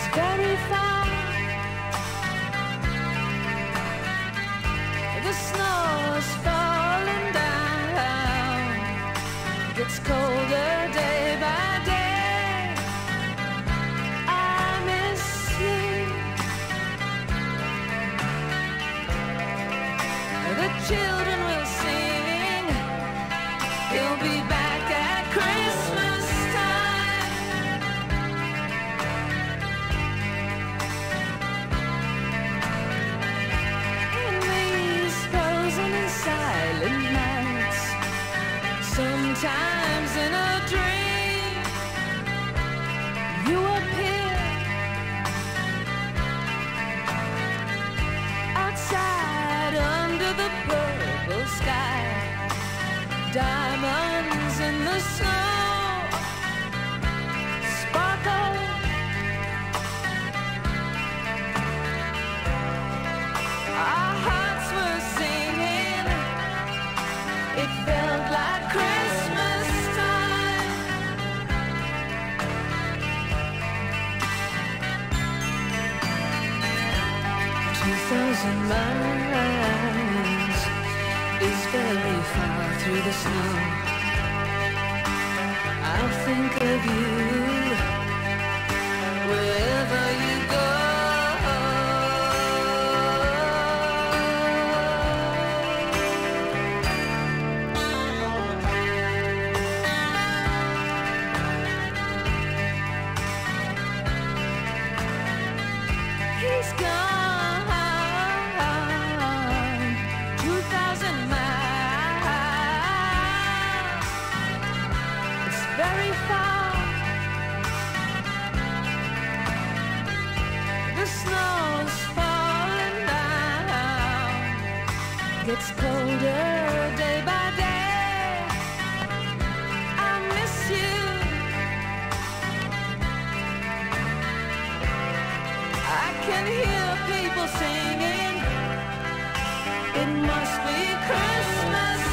very far. The snow is falling down. Gets colder day by day. I miss you. The children will sing. He'll be back at Christmas time. In these frozen and silent nights, sometimes in a dream, you appear outside under the purple sky. Diamonds in the snow sparkle. Our hearts were singing. It felt like Christmas time. 2,000 miles is very far through the snow. I'll think of you wherever you go. He's gone 2,000 miles. It's very far. The snow's falling down. Gets colder day by day. I miss you. I can hear people singing. It must be Christmas